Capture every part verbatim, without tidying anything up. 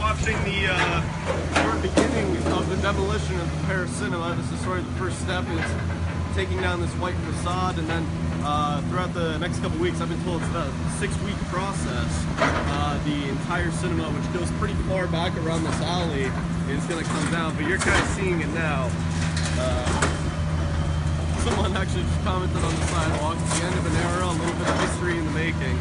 watching the uh, sort of beginning of the demolition of the Paris Cinema. This is sort of the first step. It's taking down this white facade, and then uh, throughout the next couple weeks, I've been told it's about a six-week process. Uh, the entire cinema, which goes pretty far back around this alley, is going to come down, but you're kind of seeing it now. Uh, someone actually just commented on the sidewalk. It's the end of an era, a little bit of history in the making.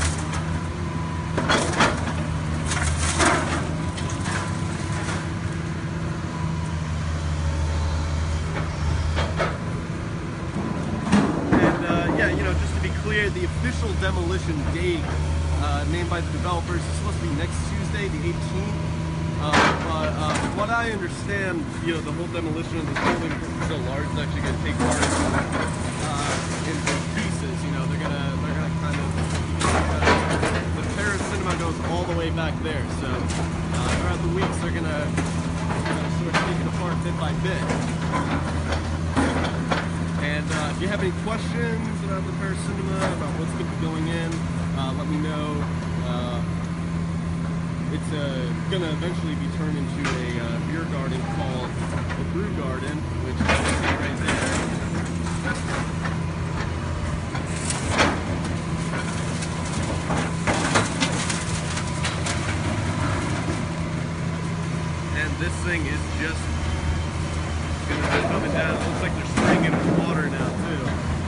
The official demolition date uh, named by the developers is supposed to be next Tuesday, the eighteenth. Uh, but uh, from what I understand, you know, the whole demolition of this building is so large, it's actually going to take part uh, in pieces. You know, they're gonna they're gonna kind of uh, the Paris Cinema goes all the way back there. So uh, throughout the weeks, they're gonna, gonna sort of take it apart bit by bit. And uh, if you have any questions about the Paris Cinema, about what's going to be going in, uh, let me know. Uh, it's uh, going to eventually be turned into a uh, beer garden called the Brew Garden, which you can see right there. And this thing is just going to be coming down. It looks like they're spraying it with water now too.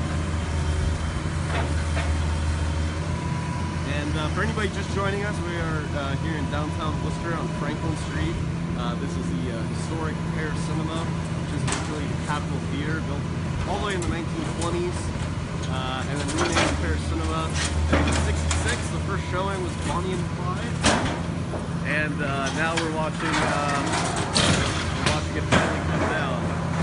And uh, for anybody just joining us, we are uh, here in downtown Worcester on Franklin Street. Uh, this is the uh, historic Paris Cinema, which is literally the Capitol Theater, built all the way in the nineteen twenties, uh, and then renamed Paris Cinema. In sixty-six, the first showing was Bonnie and Clyde, and uh, now we're watching. Uh, we're watching it finally come down.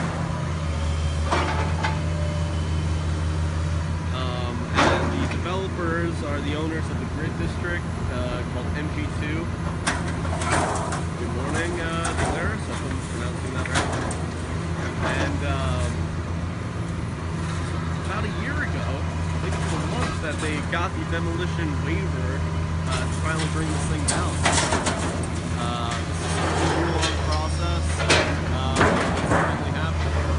Developers are the owners of the grid district uh, called M G two. Good morning, uh, Delaris, if I'm pronouncing that right. And um, about a year ago, I think it was a month, that they got the demolition waiver uh, to finally bring this thing down. Uh, this is a really long process. Uh, it's finally happening.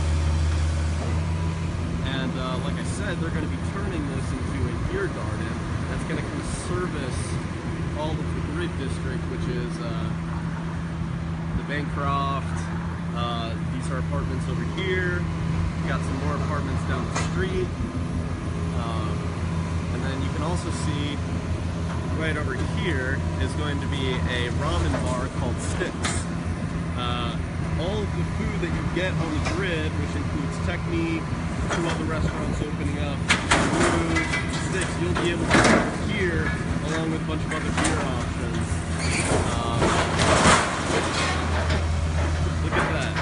And uh, like I said, they're going to be turning this into a beer garden that's going to kind of service all of the grid district, which is uh, the Bancroft. Uh, these are apartments over here. We got some more apartments down the street, um, and then you can also see right over here is going to be a ramen bar called Sticks. Uh, all of the food that you get on the grid, which includes Technique, two other restaurants opening up, food, Sticks, you'll be able to get here along with a bunch of other beer options. Um, look at that.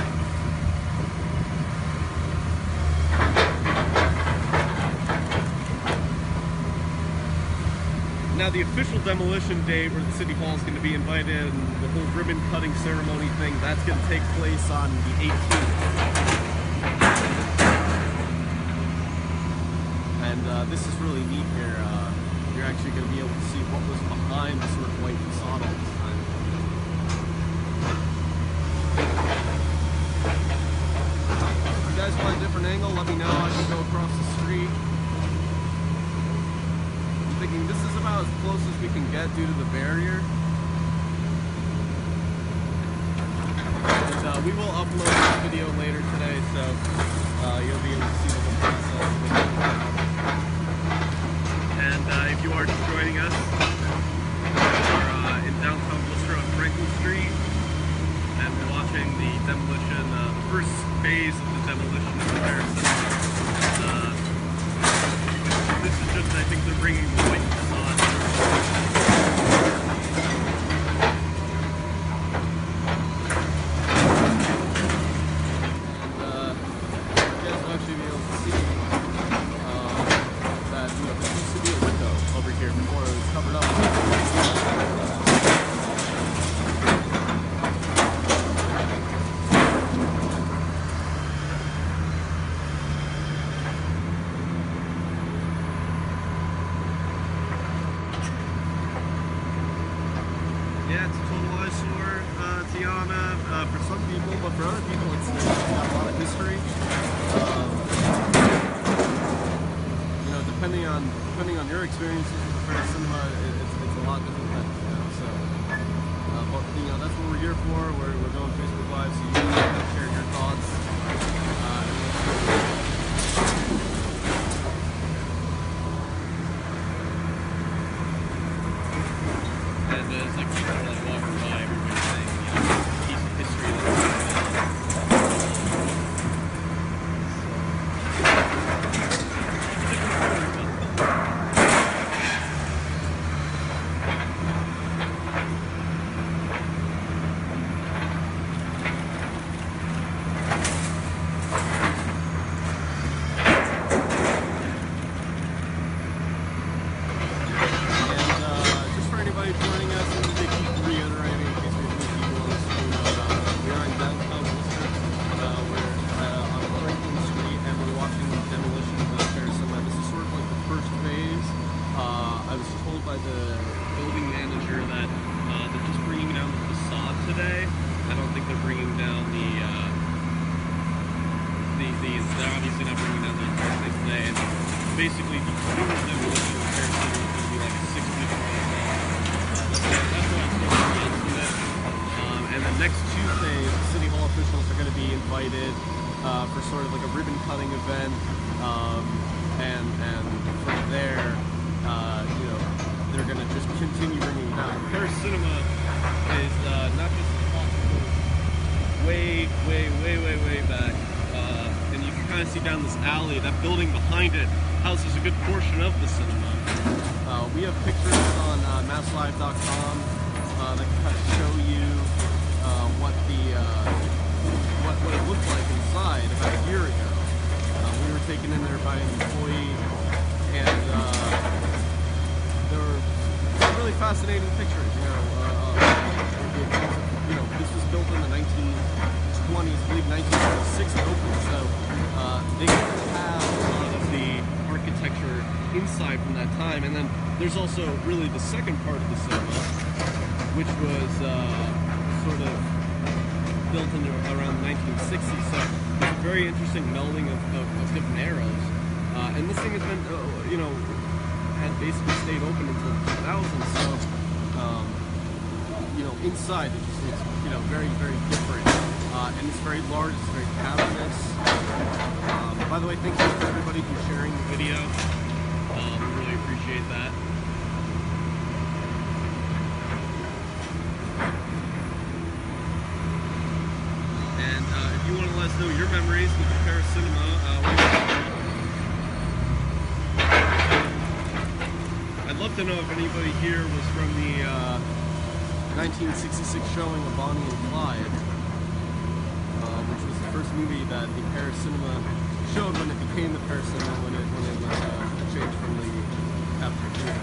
Now the official demolition date where the City Hall is going to be invited and the whole ribbon cutting ceremony thing, that's going to take place on the eighteenth. And uh, this is really neat here. Uh, you're actually going to be able to see what was behind the sort of white facade all this time. If you guys want a different angle, let me know. I can go across the street. I'm thinking this is about as close as we can get due to the barrier. And uh, we will upload this video later today, so uh, you'll be able to see the whole process. And uh, if you are just joining us, we are uh, in downtown Worcester on Franklin Street, and we're watching the demolition, uh, the first phase of the demolition of the Paris Cinema. Uh, this is just, I think they're bringing the white facade. And uh, you guys will actually be able to see uh, that, you know, there used to be a window over here before it was covered up. Yeah, it's a total Tiana uh, for some people, but for other people, it's, it's got a lot of history. Um, you know, depending on depending on your experiences with the Paris cinema, it, it's it's a lot different things. You know, so uh, but you know that's what we're here for. We're we're going Facebook Live, so you can share your thoughts. Uh, and uh, it's like people like walking by, everybody saying, you know, piece of history that's by the building manager that uh, they're just bringing down the facade today. I don't think they're bringing down the, uh, the, the, they're obviously not bringing down the entire thing today. And basically, the total demolition repair center is going to be like a six week process. Uh, that's what, that's what it's going to be to um, And then next Tuesday, City Hall officials are going to be invited uh, for sort of like a ribbon cutting event. Um, and, and from there, uh, you know, they're going to just continue bringing it down. Paris Cinema is uh, not just a spot way, way, way, way, way back. Uh, and you can kind of see down this alley, that building behind it houses a good portion of the cinema. Uh, we have pictures on uh, mass live dot com uh, that kind of show you uh, what the uh, what, what it looked like inside about a year ago. Uh, we were taken in there by an employee, and uh, there were some really fascinating pictures. You know, uh, you know, this was built in the nineteen twenties, I believe nineteen twenty-six it opened. So uh, they have a lot of the architecture inside from that time. And then there's also really the second part of the cinema, which was uh, sort of built in around the nineteen sixties. So it's a very interesting melding of, of, of different eras. Uh, and this thing has been, uh, you know, had basically stayed open until the two thousands, so, um, you know, inside it just looks, you know, very, very different, uh, and it's very large, it's very cavernous. Um, by the way, thank you to everybody for sharing the video. Um, we really appreciate that. And uh, if you want to let us know your memories with the Paris Cinema, uh, I'd love to know if anybody here was from the uh, nineteen sixty-six showing of Bonnie and Clyde, uh, which was the first movie that the Paris Cinema showed when it became the Paris Cinema, when it, when it was uh, changed from the Capitol Theater.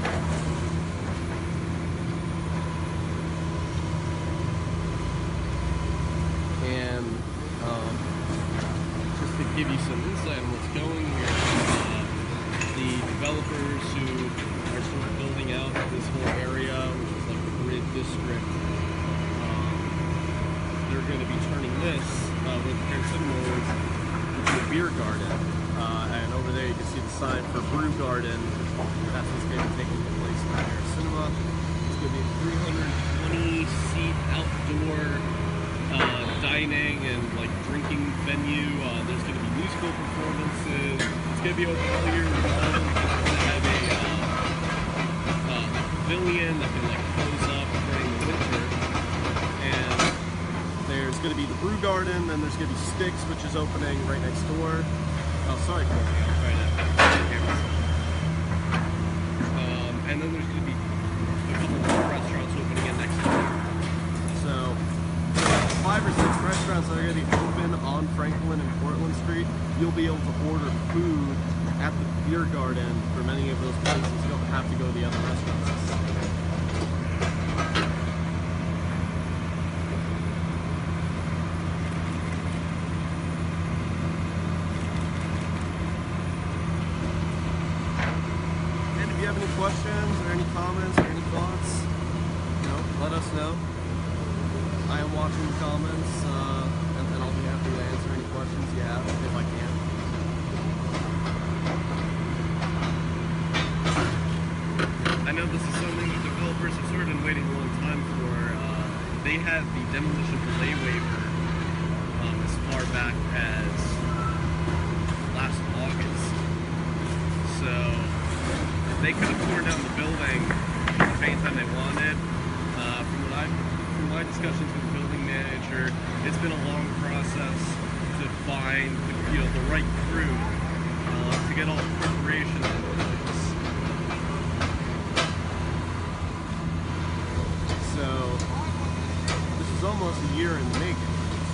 And um, just to give you some insight on what's going here, uh, the developers who are sort of building out this whole area, which is like the grid district, um, they're going to be turning this, uh, where the Paris Cinema is, into a beer garden. Uh, and over there you can see the sign for Brew Garden. That's what's going to be taking place in the Paris Cinema. It's going to be a three hundred twenty seat outdoor uh, dining and like drinking venue. Uh, there's going to be musical performances. It's going to be open all year long. It's going to have a uh, uh, pavilion that can like close up during the winter. And there's going to be the Brew Garden, and there's going to be Sticks, which is opening right next door. Oh, sorry, Cole. I'm trying to um, and then there's going to be a couple more restaurants opening in next door. So, five or six restaurants that are going to be open on Franklin and Portland Street. You'll be able to order food at the beer garden for many of those places. You don't have to go to the other restaurants. And if you have any questions or any comments or any thoughts, you know, let us know. I am watching the comments, uh, and, and I'll be happy to answer any questions you have if I can. I know this is something that developers have sort of been waiting a long time for. Uh, they had the demolition delay waiver um, as far back as last August. So they could have torn down the building anytime they wanted. Uh, from what I, from my discussions with the building manager, it's been a long process to find the, you know, the right crew uh, to get all the preparation in place. So this is almost a year in the making.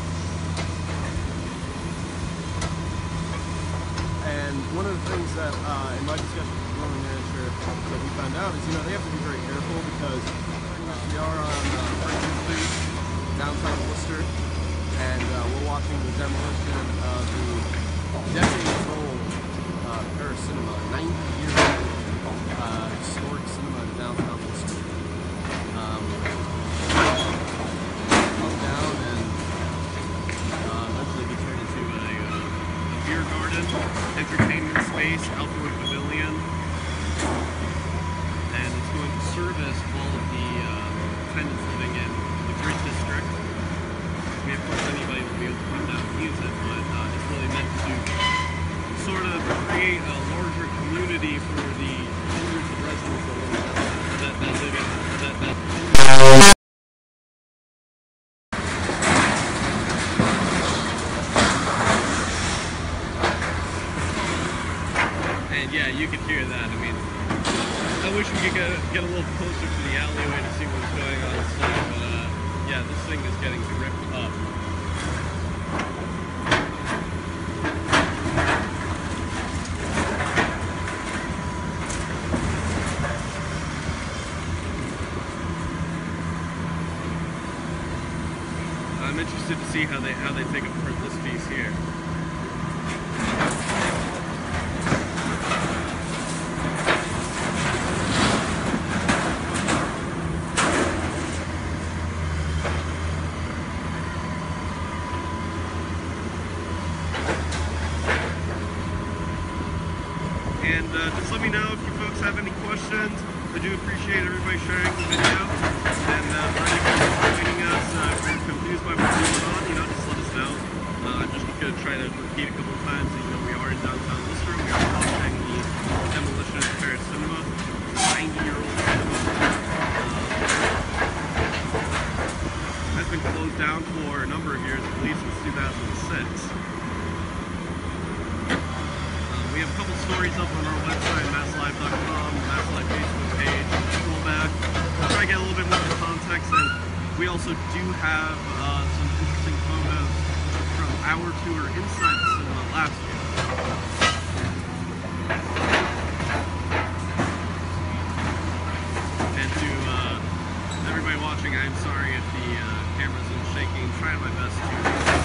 And one of the things that, uh, in my discussion with the building manager, that we found out is, you know, they have to be very careful because we are on uh, Franklin Street, downtown Worcester, and uh, we're watching the demolition of the decades-old uh, Paris Cinema, ninety years old, uh, historic cinema in downtown Worcester. Um, come down and uh, eventually be turned into a, uh, a beer garden, entertainment space, outdoor pavilion, and it's going to service all of the uh, tenants living in the Grid District. I mean, of course, anybody will be able to come down and use it, but uh, it's really meant to sort of create a larger community for the hundreds of residents that live in that, that live in that, that And yeah, you can hear that. I mean, I wish we could get, get a little closer to the alleyway to see what's going on inside, but uh, yeah, this thing is getting ripped up. I'm interested to see how they how they take apart this piece here. And uh, just let me know if you folks have any questions. I do appreciate everybody sharing the video. And uh, for anybody joining us, uh, if you're confused by what's going on, you know, just let us know. Uh, I'm just going to try to repeat a couple of times that, you know, we are in downtown Worcester. We are watching the demolition of the Paris Cinema, ninety year old cinema. Uh, has been closed down for a number of years, at least since two thousand six. We have a couple stories up on our website, mass live dot com, MassLive Facebook page. Scroll back, we'll try to get a little bit more context, and we also do have uh, some interesting photos from our tour inside the cinema last year. And to uh, everybody watching, I'm sorry if the uh, camera's in shaking. I'm trying my best to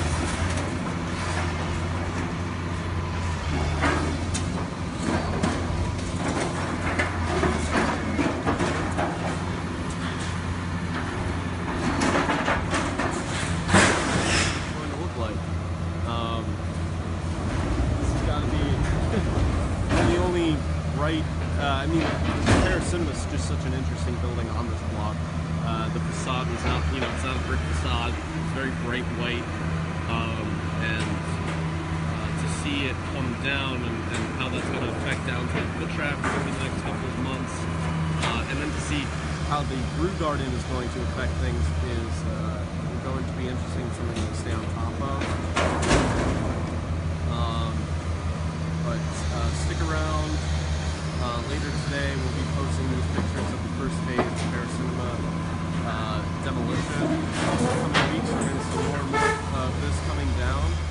right, uh, I mean, Paris Cinema is just such an interesting building on this block. Uh, the facade is not, you know, it's not a brick facade. It's very bright white, um, and uh, to see it come down and, and how that's going to affect downtown foot traffic over the next couple of months, uh, and then to see how the brew garden is going to affect things is uh, going to be interesting, something to stay on top of. Um, but uh, stick around. Uh, later today, we'll be posting these pictures of the first phase of Paris Cinema uh, demolition. In the coming weeks, we're going to see more and more of this coming down.